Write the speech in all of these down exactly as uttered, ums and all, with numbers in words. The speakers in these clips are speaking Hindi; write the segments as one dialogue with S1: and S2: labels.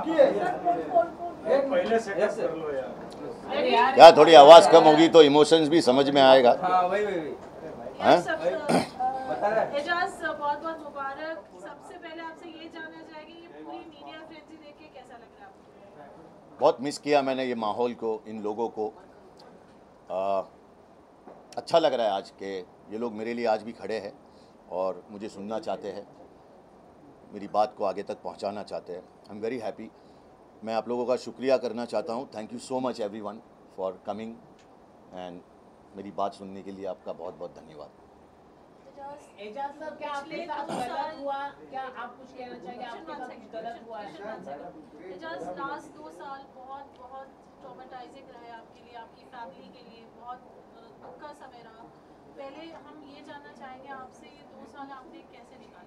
S1: पहले सेटअप कर लो यार।
S2: क्या थोड़ी आवाज कम होगी तो इमोशंस भी समझ में आएगा।
S3: हाँ वही वही वही।
S2: हैं?
S4: एजाज बहुत बहुत मुबारक। सबसे पहले आपसे ये जानना चाहेंगे ये पूरी मीडिया फ्रेंजी देख के कैसा लग रहा है आपको?
S2: बहुत मिस किया मैंने ये माहौल को, इन लोगों को। आ, अच्छा लग रहा है आज के ये लोग मेरे लिए आज भी खड़े हैं और मुझे सुनना चाहते हैं, मेरी बात को आगे तक पहुंचाना चाहते हैं। I am very happy. मैं आप लोगों का शुक्रिया करना चाहता हूं। Thank you so much everyone for coming and मेरी बात सुनने के लिए आपका बहुत बहुत धन्यवाद।
S5: एजाज सर, क्या आपके साथ गलत हुआ? क्या आप कुछ कहना चाहेंगे? आपके साथ कुछ गलत हुआ है?
S4: एजाज, लास्ट दो साल बहुत बहुत ट्रॉमेटाइजिंग रहे आपके लिए, आपकी फैमिली के लिए बहुत दुख का समय रहा। पहले हम ये जानना चाहेंगे आपसे ये दो साल आपने कैसे निकाले?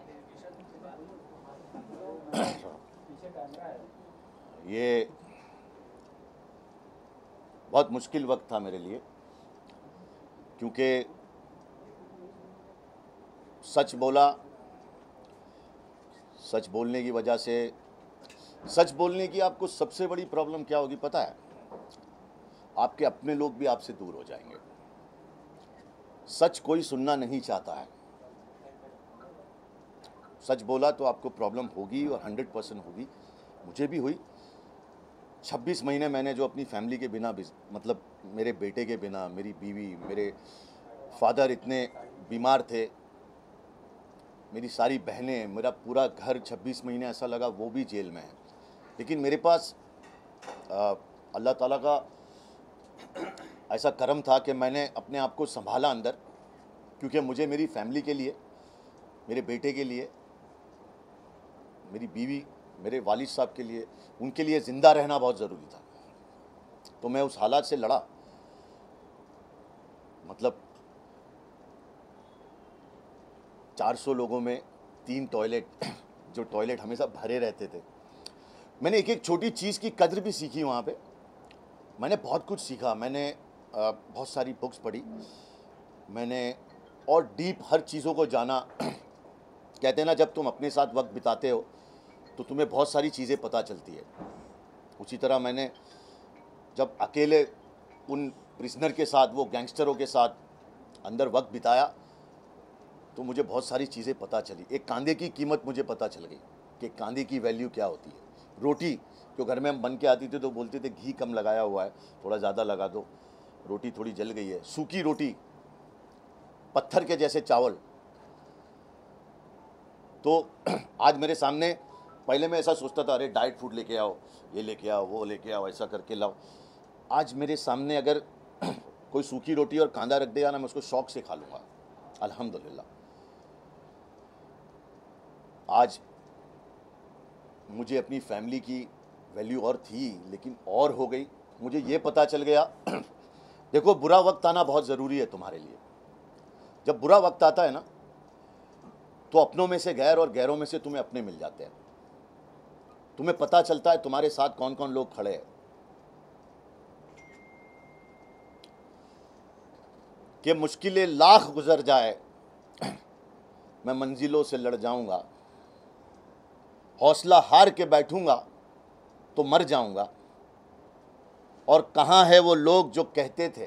S2: ये बहुत मुश्किल वक्त था मेरे लिए, क्योंकि सच बोला, सच बोलने की वजह से, सच बोलने की आपको सबसे बड़ी प्रॉब्लम क्या होगी पता है? आपके अपने लोग भी आपसे दूर हो जाएंगे। सच कोई सुनना नहीं चाहता है। सच बोला तो आपको प्रॉब्लम होगी और हंड्रेड परसेंट होगी। मुझे भी हुई। छब्बीस महीने मैंने जो अपनी फैमिली के बिना, मतलब मेरे बेटे के बिना, मेरी बीवी, मेरे फादर इतने बीमार थे, मेरी सारी बहनें, मेरा पूरा घर, छब्बीस महीने ऐसा लगा वो भी जेल में है। लेकिन मेरे पास आ, अल्लाह ताला का ऐसा करम था कि मैंने अपने आप को संभाला अंदर, क्योंकि मुझे मेरी फैमिली के लिए, मेरे बेटे के लिए, मेरी बीवी, मेरे वालिद साहब के लिए, उनके लिए ज़िंदा रहना बहुत ज़रूरी था। तो मैं उस हालात से लड़ा। मतलब चार सौ लोगों में तीन टॉयलेट, जो टॉयलेट हमेशा भरे रहते थे। मैंने एक एक छोटी चीज़ की कद्र भी सीखी वहाँ पे। मैंने बहुत कुछ सीखा। मैंने आ, बहुत सारी बुक्स पढ़ी मैंने, और डीप हर चीज़ों को जाना। कहते हैं ना, जब तुम अपने साथ वक्त बिताते हो तो तुम्हें बहुत सारी चीज़ें पता चलती है। उसी तरह मैंने जब अकेले उन प्रिजनर के साथ, वो गैंगस्टरों के साथ अंदर वक्त बिताया तो मुझे बहुत सारी चीज़ें पता चली। एक कांदे की कीमत मुझे पता चल गई कि कांदे की वैल्यू क्या होती है। रोटी जो घर में हम बन के आती थी तो बोलते थे घी कम लगाया हुआ है, थोड़ा ज़्यादा लगा दो, रोटी थोड़ी जल गई है। सूखी रोटी, पत्थर के जैसे चावल। तो आज मेरे सामने, पहले मैं ऐसा सोचता था, अरे डाइट फूड लेके आओ, ये लेके आओ, वो लेके आओ, ऐसा करके लाओ। आज मेरे सामने अगर कोई सूखी रोटी और कांदा रख देगा ना, मैं उसको शौक से खा लूँगा। अल्हम्दुलिल्लाह। आज मुझे अपनी फैमिली की वैल्यू और थी, लेकिन और हो गई। मुझे ये पता चल गया देखो, बुरा वक्त आना बहुत ज़रूरी है तुम्हारे लिए। जब बुरा वक्त आता है ना, तो अपनों में से गैर और गैरों में से तुम्हें अपने मिल जाते हैं। तुम्हें पता चलता है तुम्हारे साथ कौन कौन लोग खड़े हैं। कि मुश्किलें लाख गुजर जाए, मैं मंजिलों से लड़ जाऊंगा। हौसला हार के बैठूंगा तो मर जाऊंगा। और कहाँ है वो लोग जो कहते थे,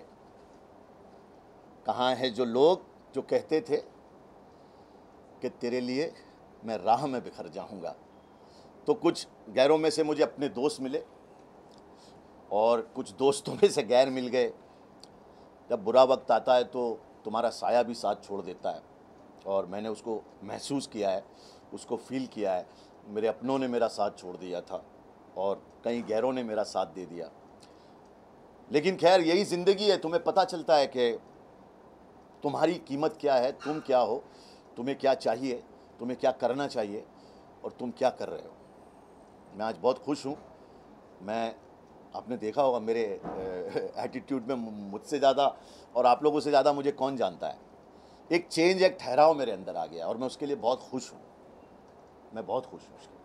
S2: कहाँ है जो लोग जो कहते थे कि तेरे लिए मैं राह में बिखर जाऊंगा। तो कुछ गैरों में से मुझे अपने दोस्त मिले और कुछ दोस्तों में से गैर मिल गए। जब बुरा वक्त आता है तो तुम्हारा साया भी साथ छोड़ देता है, और मैंने उसको महसूस किया है, उसको फील किया है। मेरे अपनों ने मेरा साथ छोड़ दिया था और कई गैरों ने मेरा साथ दे दिया। लेकिन खैर, यही ज़िंदगी है। तुम्हें पता चलता है कि तुम्हारी कीमत क्या है, तुम क्या हो, तुम्हें क्या चाहिए, तुम्हें क्या करना चाहिए और तुम क्या कर रहे हो। मैं आज बहुत खुश हूँ। मैं, आपने देखा होगा मेरे एटीट्यूड में, मुझसे ज़्यादा और आप लोगों से ज़्यादा मुझे कौन जानता है। एक चेंज, एक ठहराव मेरे अंदर आ गया और मैं उसके लिए बहुत खुश हूँ। मैं बहुत खुश हूँ उसके।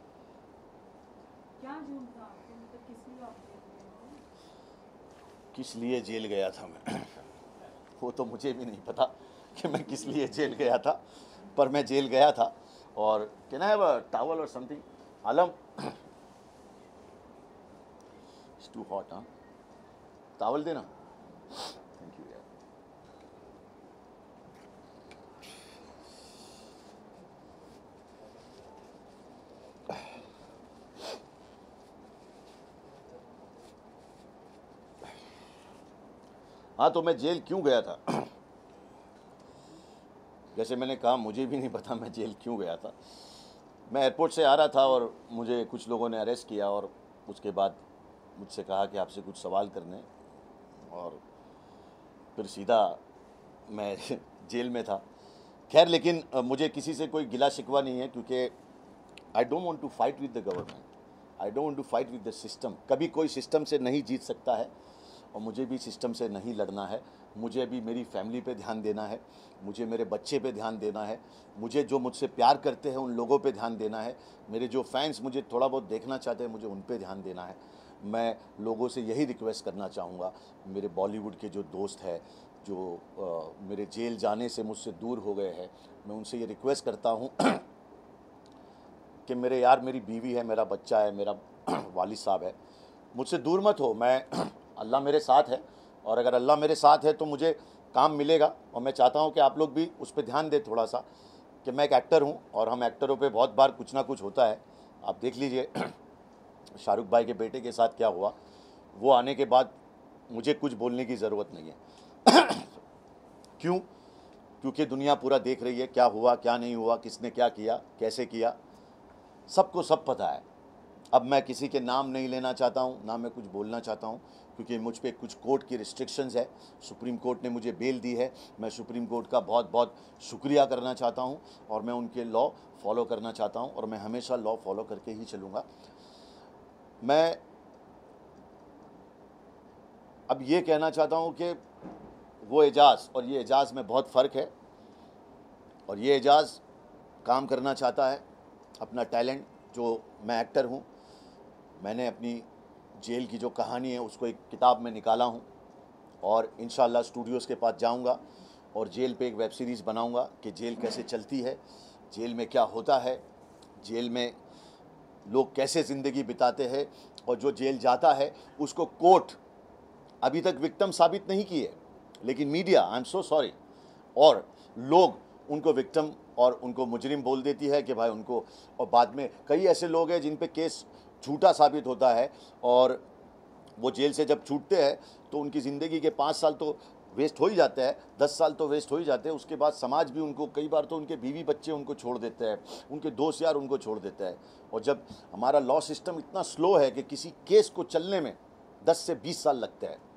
S4: क्या जुर्म था आपको? मतलब किस लिए आप जेल गए थे?
S2: किस लिए जेल गया था मैं वो तो मुझे भी नहीं पता कि मैं किस लिए जेल गया था, पर मैं जेल गया था। और can I have a towel और something? Alam, it's too hot. हाँ, टावल देना। थैंक यू यार। हाँ, तो मैं जेल क्यों गया था? जैसे मैंने कहा, मुझे भी नहीं पता मैं जेल क्यों गया था। मैं एयरपोर्ट से आ रहा था और मुझे कुछ लोगों ने अरेस्ट किया और उसके बाद मुझसे कहा कि आपसे कुछ सवाल करने, और फिर सीधा मैं जेल में था। खैर, लेकिन अ, मुझे किसी से कोई गिला शिकवा नहीं है, क्योंकि I don't want to fight with the government, I don't want to fight with the system. कभी कोई सिस्टम से नहीं जीत सकता है और मुझे भी सिस्टम से नहीं लड़ना है। मुझे भी मेरी फैमिली पे ध्यान देना है, मुझे मेरे बच्चे पे ध्यान देना है, मुझे जो मुझसे प्यार करते हैं उन लोगों पे ध्यान देना है, मेरे जो फैंस मुझे थोड़ा बहुत देखना चाहते हैं मुझे उन पे ध्यान देना है। मैं लोगों से यही रिक्वेस्ट करना चाहूँगा, मेरे बॉलीवुड के जो दोस्त हैं जो आ, मेरे जेल जाने से मुझसे दूर हो गए हैं, मैं उनसे ये रिक्वेस्ट करता हूँ कि मेरे यार, मेरी बीवी है, मेरा बच्चा है, मेरा वालिद साहब है, मुझसे दूर मत हो। मैं अल्लाह मेरे साथ है, और अगर अल्लाह मेरे साथ है तो मुझे काम मिलेगा। और मैं चाहता हूं कि आप लोग भी उस पर ध्यान दें थोड़ा सा, कि मैं एक एक्टर हूं और हम एक्टरों पे बहुत बार कुछ ना कुछ होता है। आप देख लीजिए शाहरुख भाई के बेटे के साथ क्या हुआ। वो आने के बाद मुझे कुछ बोलने की ज़रूरत नहीं है। क्यों? क्योंकि दुनिया पूरा देख रही है क्या हुआ, क्या नहीं हुआ, किसने क्या किया, कैसे किया, सबको सब पता है। अब मैं किसी के नाम नहीं लेना चाहता हूँ, ना मैं कुछ बोलना चाहता हूँ, क्योंकि मुझ पे कुछ कोर्ट की रिस्ट्रिक्शंस है। सुप्रीम कोर्ट ने मुझे बेल दी है, मैं सुप्रीम कोर्ट का बहुत बहुत शुक्रिया करना चाहता हूँ, और मैं उनके लॉ फॉलो करना चाहता हूँ, और मैं हमेशा लॉ फॉलो करके ही चलूँगा। मैं अब ये कहना चाहता हूँ कि वो एजाज़ और ये एजाज़ में बहुत फ़र्क है, और ये एजाज़ काम करना चाहता है अपना टैलेंट। जो मैं एक्टर हूँ, मैंने अपनी जेल की जो कहानी है उसको एक किताब में निकाला हूँ, और इंशाल्लाह स्टूडियोज़ के पास जाऊँगा और जेल पे एक वेब सीरीज़ बनाऊँगा कि जेल कैसे चलती है, जेल में क्या होता है, जेल में लोग कैसे ज़िंदगी बिताते हैं, और जो जेल जाता है उसको कोर्ट अभी तक विक्टिम साबित नहीं की है, लेकिन media, I am so sorry, और लोग उनको विक्टिम और उनको मुजरिम बोल देती है कि भाई उनको, और बाद में कई ऐसे लोग हैं जिन पे केस झूठा साबित होता है, और वो जेल से जब छूटते हैं तो उनकी ज़िंदगी के पाँच साल तो वेस्ट हो ही जाते हैं, दस साल तो वेस्ट हो ही जाते हैं। उसके बाद समाज भी उनको, कई बार तो उनके बीवी बच्चे उनको छोड़ देते हैं, उनके दोस्त यार उनको छोड़ देते हैं। और जब हमारा लॉ सिस्टम इतना स्लो है कि किसी केस को चलने में दस से बीस साल लगते हैं,